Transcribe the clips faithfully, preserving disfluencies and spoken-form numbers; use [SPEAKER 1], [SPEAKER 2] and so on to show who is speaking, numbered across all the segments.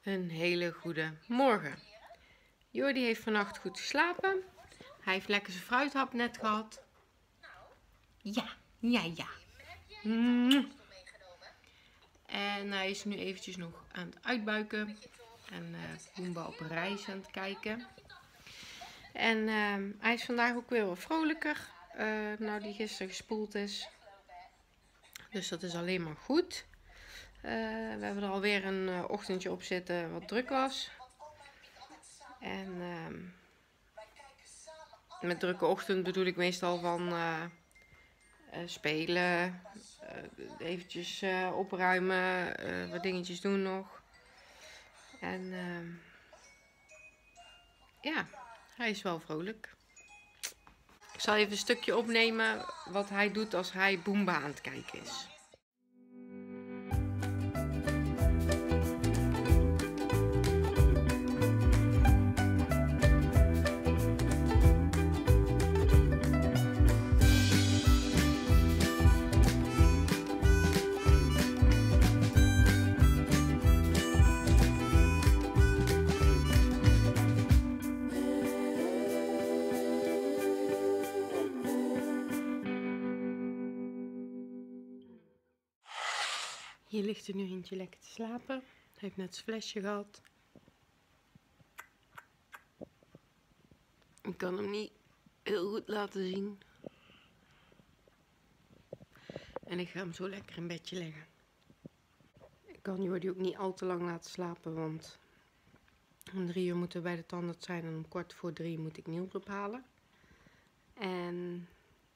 [SPEAKER 1] Een hele goede morgen. Jordi heeft vannacht goed geslapen. Hij heeft lekker zijn fruithap net gehad. Ja, ja, ja. Mm. En hij is nu eventjes nog aan het uitbuiken. En uh, Boomba op een reis aan het kijken. En uh, hij is vandaag ook weer wat vrolijker. Uh, nou die gisteren gespoeld is. Dus dat is alleen maar goed. Uh, we hebben er alweer een uh, ochtendje op zitten wat druk was. En uh, met drukke ochtend bedoel ik meestal van uh, uh, spelen, uh, eventjes uh, opruimen, uh, wat dingetjes doen nog. En uh, ja, hij is wel vrolijk. Ik zal even een stukje opnemen wat hij doet als hij Boomba aan het kijken is. Hier ligt er nu eentje lekker te slapen. Hij heeft net zijn flesje gehad. Ik kan hem niet heel goed laten zien. En ik ga hem zo lekker in bedje leggen. Ik kan Jordi ook niet al te lang laten slapen, want om drie uur moeten we bij de tandarts zijn en om kwart voor drie moet ik Niels ophalen. En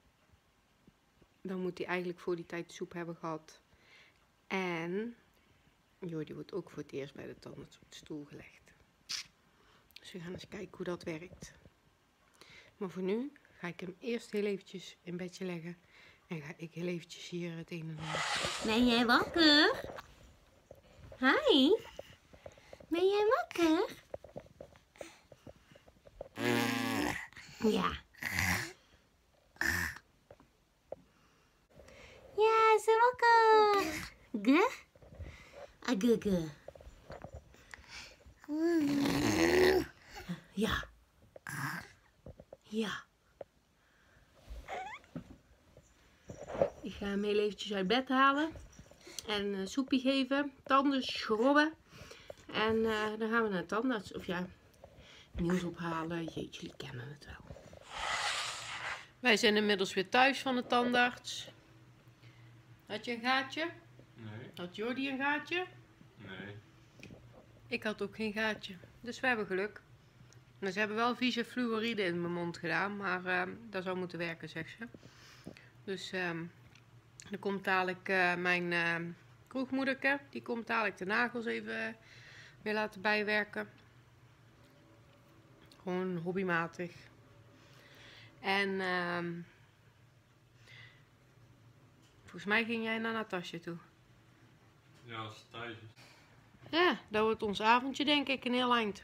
[SPEAKER 1] dan moet hij eigenlijk voor die tijd soep hebben gehad. En Jordi wordt ook voor het eerst bij de tandarts op de stoel gelegd. Dus we gaan eens kijken hoe dat werkt. Maar voor nu ga ik hem eerst heel eventjes in bedje leggen. En ga ik heel eventjes hier het een en ander.
[SPEAKER 2] Ben jij wakker? Hi. Ben jij wakker? Ja. Ja, is ze wakker? Ge? Ah, ge, ge. Ja. Ja.
[SPEAKER 1] Ik ga hem heel eventjes uit bed halen. En uh, soepje geven. Tanden schrobben. En uh, dan gaan we naar de tandarts. Of ja, Niels ophalen. Jeetje, jullie kennen het wel. Wij zijn inmiddels weer thuis van de tandarts. Had je een gaatje?
[SPEAKER 3] Nee.
[SPEAKER 1] Had Jordi een gaatje?
[SPEAKER 3] Nee.
[SPEAKER 1] Ik had ook geen gaatje. Dus we hebben geluk. Maar ze hebben wel vieze fluoride in mijn mond gedaan. Maar uh, dat zou moeten werken, zegt ze. Dus uh, er komt dadelijk uh, mijn uh, kroegmoederke. Die komt dadelijk de nagels even uh, weer laten bijwerken. Gewoon hobbymatig. En uh, volgens mij ging jij naar Natasja toe.
[SPEAKER 3] Ja, als het thuis is.
[SPEAKER 1] Ja, dat wordt ons avondje denk ik, een heel eind.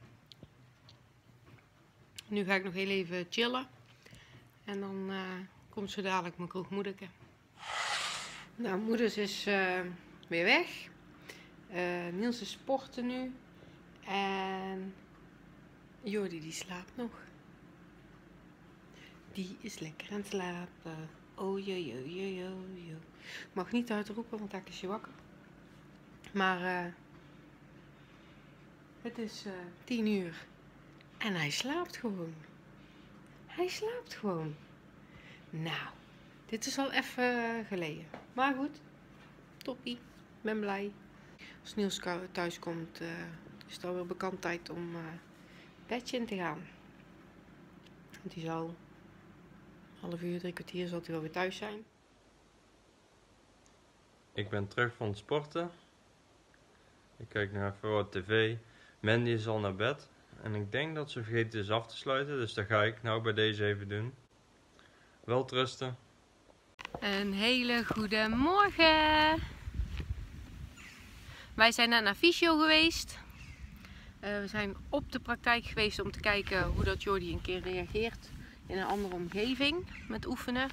[SPEAKER 1] Nu ga ik nog heel even chillen. En dan uh, komt zo dadelijk mijn kroegmoederke. Nou, moeders is uh, weer weg. Uh, Niels is sporten nu. En Jordi die slaapt nog. Die is lekker aan het slapen. Oh jo jo jo jo jo. Mag niet uitroepen, want dan is je wakker. Maar uh, het is uh, tien uur. En hij slaapt gewoon. Hij slaapt gewoon. Nou, dit is al even geleden. Maar goed, toppie. Ik ben blij. Als Niels thuis komt, uh, is het alweer bekend tijd om uh, bedje in te gaan. Want hij zal half uur, drie kwartier zal hij wel weer thuis zijn.
[SPEAKER 3] Ik ben terug van het sporten. Ik kijk nog even wat tv. Mandy is al naar bed. En ik denk dat ze vergeten is af te sluiten. Dus dat ga ik nou bij deze even doen. Welterusten.
[SPEAKER 1] Een hele goede morgen. Wij zijn net naar fysio geweest. Uh, we zijn op de praktijk geweest om te kijken hoe dat Jordi een keer reageert in een andere omgeving met oefenen.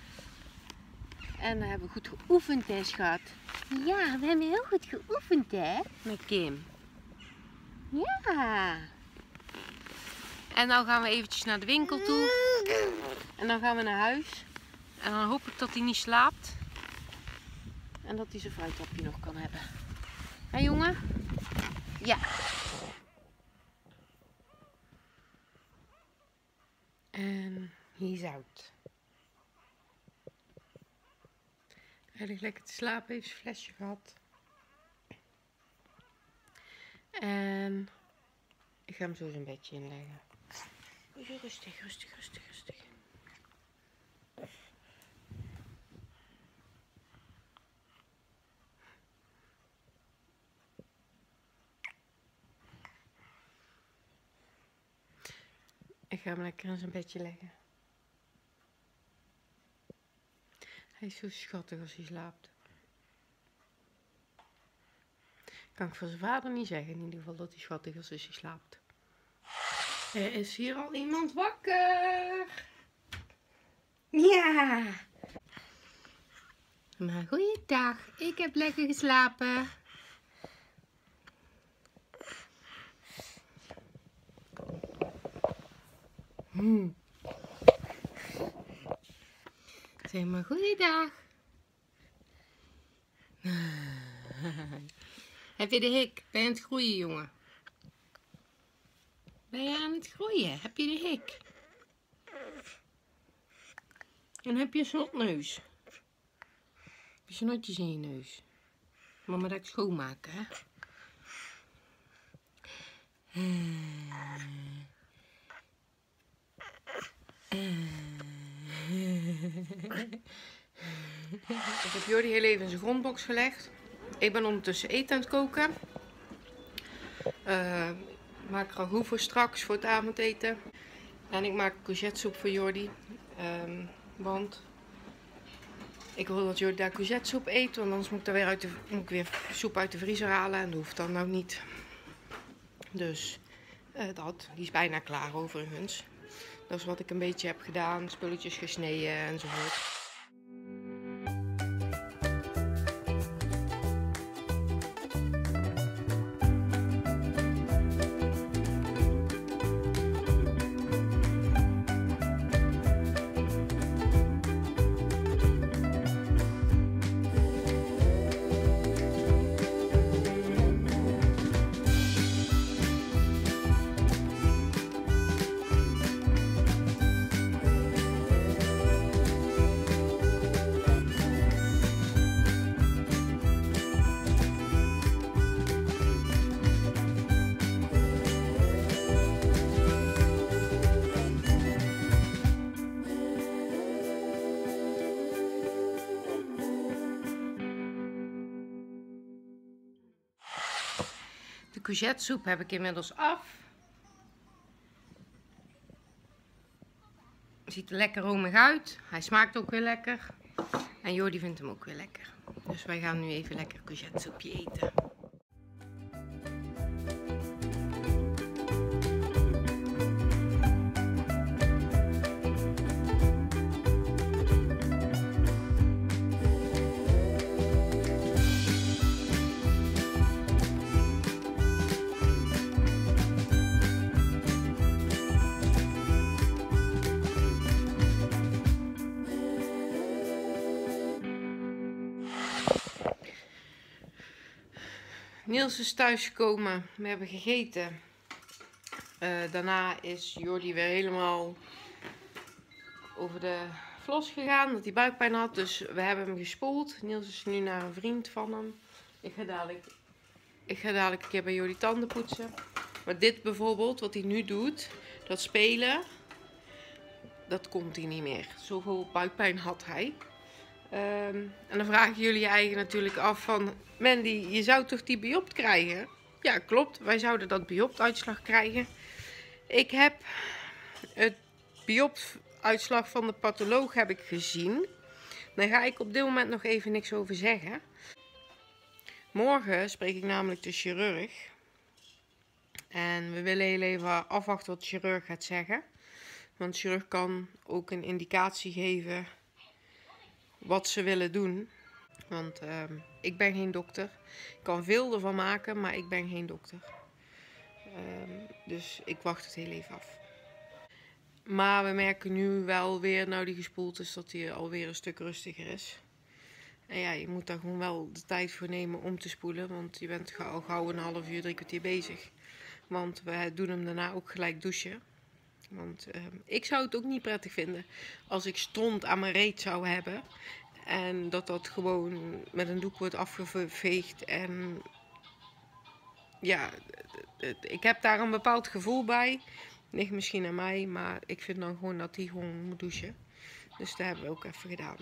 [SPEAKER 1] En we hebben goed geoefend, hè, schat.
[SPEAKER 2] Ja, we hebben heel goed geoefend, hè?
[SPEAKER 1] Met Kim. Ja. En dan gaan we eventjes naar de winkel toe. En dan gaan we naar huis. En dan hoop ik dat hij niet slaapt. En dat hij zijn fruithapje nog kan hebben. Hé jongen? Ja. En hier is uit. Hij ligt lekker te slapen, heeft zijn flesje gehad. En ik ga hem zo zijn bedje inleggen. Rustig, rustig, rustig, rustig. Ik ga hem lekker in zijn bedje leggen. Hij is zo schattig als hij slaapt. Kan ik van zijn vader niet zeggen in ieder geval dat hij schattig is als hij slaapt. Er is hier al iemand wakker. Ja. Maar goeiedag, ik heb lekker geslapen. Hmm. Zeg maar goeiedag. Heb je de hik? Ben je aan het groeien, jongen? Ben je aan het groeien? Heb je de hik? En heb je een snotneus? Heb je snotjes in je neus? Mama dat ik schoonmaken, hè? Ik heb Jordi heel even in zijn grondbox gelegd. Ik ben ondertussen eten aan het koken. Uh, ik maak ragout voor straks, voor het avondeten. En ik maak courgettesoep voor Jordi. Um, want ik wil dat Jordi daar courgettesoep eet. Want anders moet ik, daar weer uit de, moet ik weer soep uit de vriezer halen. En dat hoeft dan nou niet. Dus uh, dat. Die is bijna klaar overigens. Dat is wat ik een beetje heb gedaan. Spulletjes gesneden enzovoort. De courgettesoep heb ik inmiddels af. Ziet er lekker romig uit. Hij smaakt ook weer lekker. En Jordi vindt hem ook weer lekker. Dus wij gaan nu even lekker courgettesoepje eten. Niels is thuisgekomen, we hebben gegeten. Uh, daarna is Jordi weer helemaal over de vlos gegaan, dat hij buikpijn had. Dus we hebben hem gespoeld. Niels is nu naar een vriend van hem. Ik ga dadelijk, ik ga dadelijk een keer bij Jordi tanden poetsen. Maar dit bijvoorbeeld, wat hij nu doet, dat spelen, dat komt hij niet meer. Zoveel buikpijn had hij. Um, en dan vragen jullie je eigen natuurlijk af van, Mandy, je zou toch die biopt krijgen? Ja, klopt. Wij zouden dat biopt-uitslag krijgen. Ik heb het biopt-uitslag van de patholoog heb ik gezien. Daar ga ik op dit moment nog even niks over zeggen. Morgen spreek ik namelijk de chirurg. En we willen heel even afwachten wat de chirurg gaat zeggen. Want de chirurg kan ook een indicatie geven wat ze willen doen. Want uh, ik ben geen dokter. Ik kan veel ervan maken, maar ik ben geen dokter. Um, dus ik wacht het heel even af. Maar we merken nu wel weer, nou die gespoeld is, dat hij alweer een stuk rustiger is. En ja, je moet daar gewoon wel de tijd voor nemen om te spoelen. Want je bent al gauw een half uur, drie kwartier bezig. Want we doen hem daarna ook gelijk douchen. Want uh, ik zou het ook niet prettig vinden als ik stront aan mijn reet zou hebben. En dat dat gewoon met een doek wordt afgeveegd. En ja, ik heb daar een bepaald gevoel bij. Ligt misschien aan mij, maar ik vind dan gewoon dat hij gewoon moet douchen. Dus dat hebben we ook even gedaan.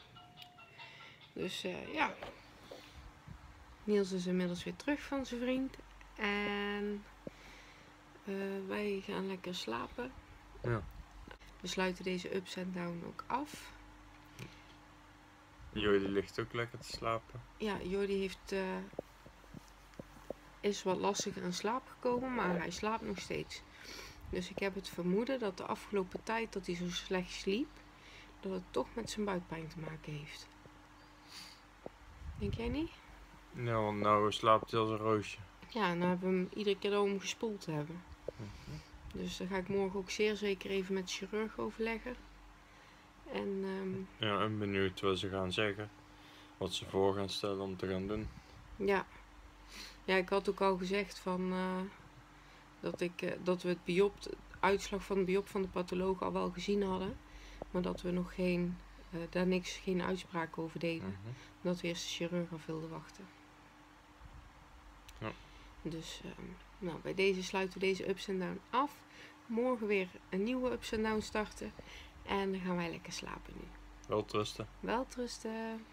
[SPEAKER 1] Dus uh, ja. Niels is inmiddels weer terug van zijn vriend. En uh, wij gaan lekker slapen.
[SPEAKER 3] Ja.
[SPEAKER 1] We sluiten deze ups en down ook af.
[SPEAKER 3] Jordi ligt ook lekker te slapen.
[SPEAKER 1] Ja, Jordi heeft, uh, is wat lastiger in slaap gekomen, maar hij slaapt nog steeds. Dus ik heb het vermoeden dat de afgelopen tijd dat hij zo slecht sliep, dat het toch met zijn buikpijn te maken heeft. Denk jij niet?
[SPEAKER 3] Ja, want nou slaapt hij als een roosje.
[SPEAKER 1] Ja, en dan hebben we hem iedere keer om gespoeld te hebben.
[SPEAKER 3] Mm-hmm.
[SPEAKER 1] Dus daar ga ik morgen ook zeer zeker even met de chirurg overleggen. En, um,
[SPEAKER 3] ja, en benieuwd wat ze gaan zeggen. Wat ze voor gaan stellen om te gaan doen.
[SPEAKER 1] Ja. Ja, ik had ook al gezegd van, uh, dat, ik, uh, dat we het biop, de uitslag van de biop van de patholoog al wel gezien hadden. Maar dat we nog geen, uh, daar niks, geen uitspraak over deden.
[SPEAKER 3] Mm-hmm.
[SPEAKER 1] Dat we eerst de chirurg af wilden wachten.
[SPEAKER 3] Ja.
[SPEAKER 1] Dus um, nou, bij deze sluiten we deze ups en down af. Morgen weer een nieuwe ups en down starten. En dan gaan wij lekker slapen nu.
[SPEAKER 3] Welterusten.
[SPEAKER 1] Welterusten.